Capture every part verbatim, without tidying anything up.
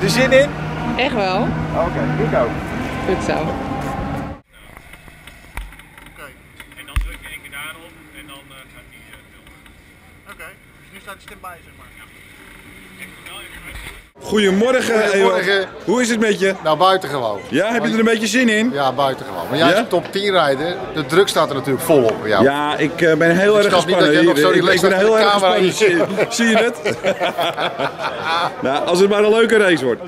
er zin in? Echt wel. Oké, okay, ik ook. Goed zo. Oké, okay. En dan druk je één keer daarop en dan uh, gaat die uh, filmen. Oké, okay. Dus nu staat de stand-by zeg maar. Ja. Goedemorgen, Goedemorgen. Hoe is het met je? Nou, buitengewoon. Ja, heb je er een beetje zin in? Ja, buitengewoon. Maar jij ja? is top tien rijden, de druk staat er natuurlijk volop bij jou. Ja, ik uh, ben heel dus erg gespannen. Niet dat jij nog zo ik, ik ben heel erg gespannen. Zie, zie je het? Nou, als het maar een leuke race wordt.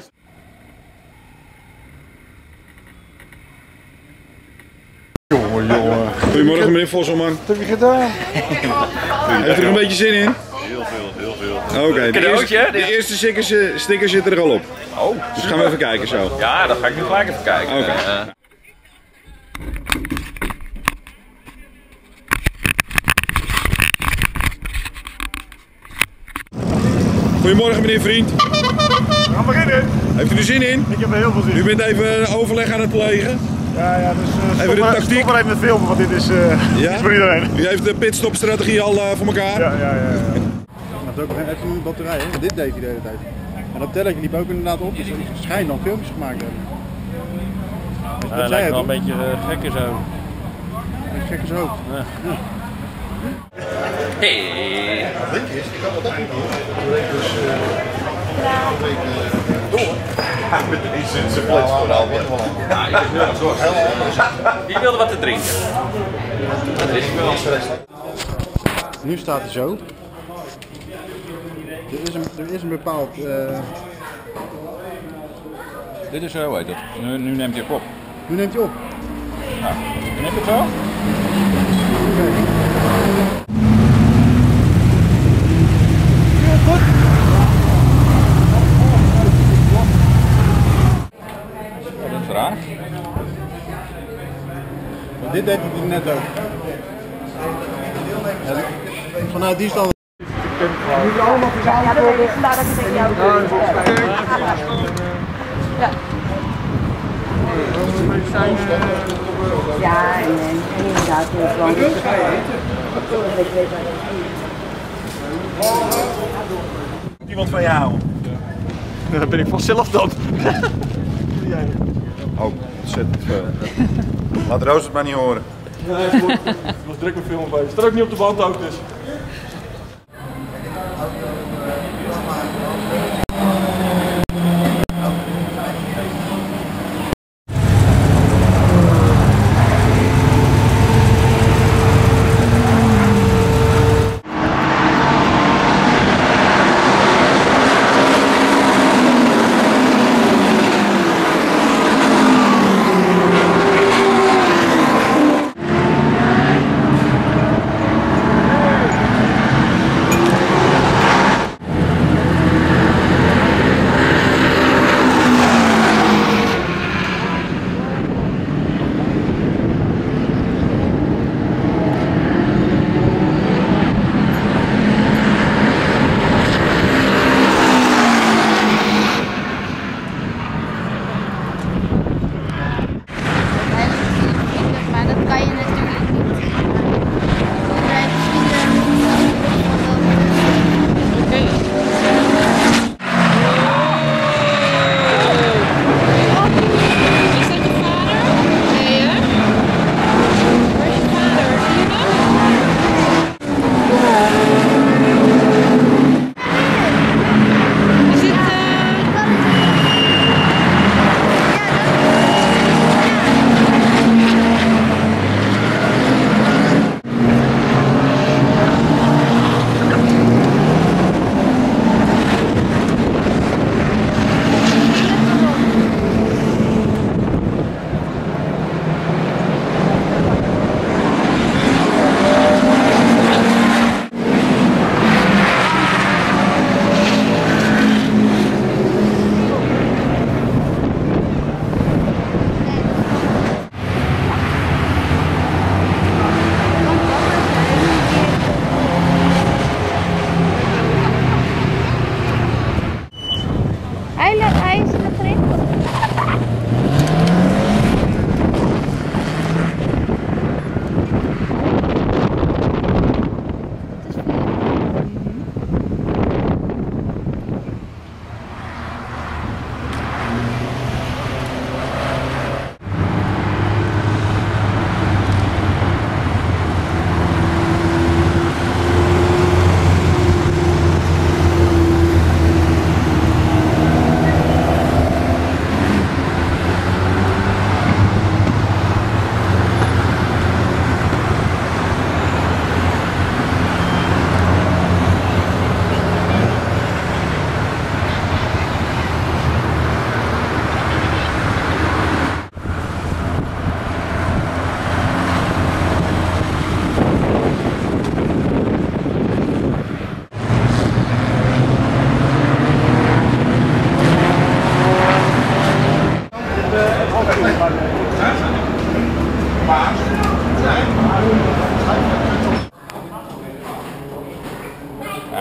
Jongen, jongen. Goedemorgen meneer Vosselman. Wat heb je gedaan? Heeft u er een beetje zin in? Heel veel, heel veel. Oké, okay, de, eerste, de eerste stickers, stickers zitten er al op. Oh, dus gaan we even kijken zo. Ja, dan ga ik nu gelijk even kijken. Oké. Okay. Uh. Goedemorgen meneer Vriend. We gaan beginnen. Heeft u er zin in? Ik heb er heel veel zin in. U bent even overleg aan het plegen. Ja, ja, dus uh, even stop, de maar, tactiek. stop maar even met filmen, want dit is, uh, ja? is voor iedereen. U heeft de pitstopstrategie al uh, voor elkaar? Ja, ja, ja. ja. Dat is ook echt een batterij, hè? Dit deed hij de hele tijd. En dat telletje liep ook inderdaad op, dus hij schijnt dan filmpjes gemaakt te hebben. Dus dat uh, lijkt wel een beetje uh, gek in zijn hoofd. Een gek in zijn hoofd. Ja. Ja. Hey! Weet je, ik kan wat ook niet doen. Dus uh, door. Ja, met deze zijn plaats vooral. Ja, ik wil het door. Die wilde wat te drinken. Dat is wel. Nu staat hij zo. Er is een, er is een bepaald... Uh... Dit is, uh, hoe heet het? Nu, nu neemt hij op. Nu neemt hij op. Nou, neemt het zo? Ja, goed. Oh, dat is raar. Maar dit deed hij net ook. Ja, vanuit die stand. Moet je allemaal verzameld worden? Ja, dat weet ik. Vandaar dat ik tegen jou doe. Ja. Ja, en, en inderdaad, het is wel rustig. Moet iemand van je houden? Dat ben ik vanzelf dan. Oh, ontzettend veel. Laat Roos het maar niet horen. Nee, het was druk met filmen bij je. Staat ook niet op de band ook dus.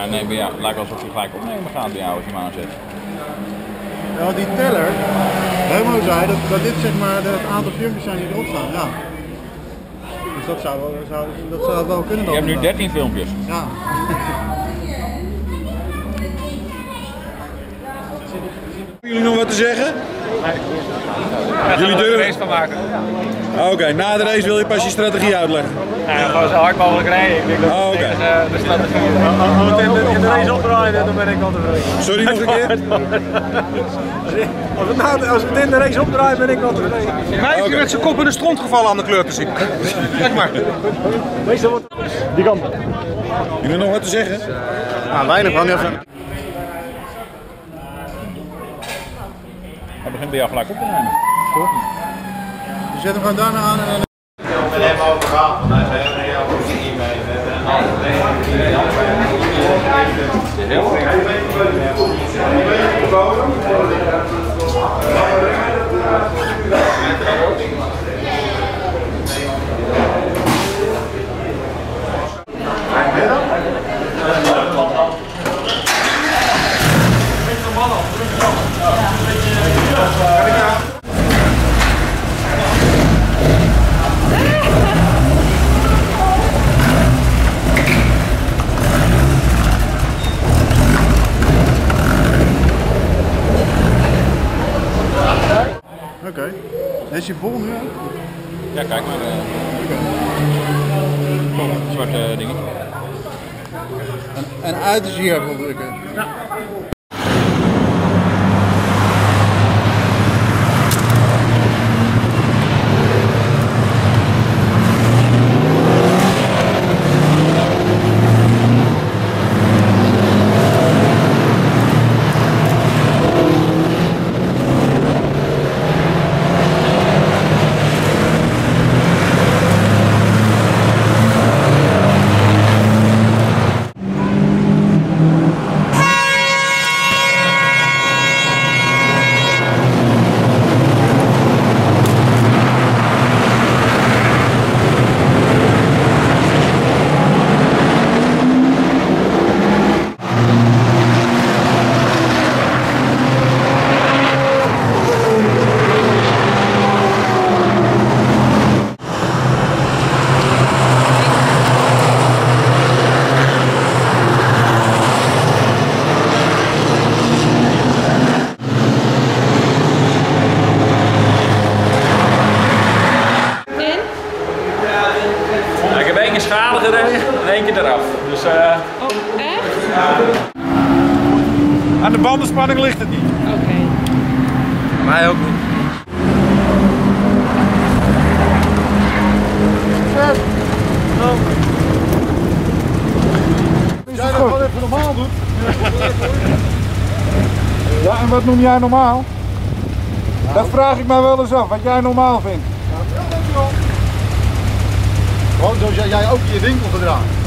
Ja, nee, bij jou, het lijkt alsof hij gelijk opnemen gaat bij jou als je hem aanzet. Ja, die teller, Remo zei dat, dat dit zeg maar het aantal filmpjes zijn die erop staan. Ja. Dus dat zou, wel, zou, dat zou wel kunnen dan. Je hebt nu dertien filmpjes. Ja. Hebben jullie nog wat te zeggen? Nee. Jullie durven? er race van maken. Oké, okay, na de race wil je pas je strategie uitleggen. Ja, gewoon zo hard mogelijk rijden. Ik denk dat oh, okay. okay. de, de strategie is. Als we in, in de race opdraaien, dan ben ik al tevreden. Sorry, nog een keer? Als we, nou, als we in de race opdraaien, ben ik al tevreden. Mij is okay. met zijn kop in de stront gevallen aan de kleur te zien. Kijk maar. Die kant. Jullie nog wat te zeggen? Nou, weinig van. Hij begint bij jou gelijk op te nemen. Toch? Je zet hem gewoon daarna aan en dan... Met hem overgaan, want hij zei heel goed hiermee met een Oké. Okay. Is je vol nu? Ja, kijk maar. Uh, okay. Zwarte dingetje. En, en uit is hier even drukken. Ja. Schade gereden en één keer eraf. Dus, uh... Oh, echt? Ja. Aan de bandenspanning ligt het niet. Oké. Okay. Mij ook niet. Als jij dat gewoon even normaal doet. Ja, en wat noem jij normaal? Dat vraag ik mij wel eens af, wat jij normaal vindt. Gewoon zoals jij ook in je winkel gedraagt.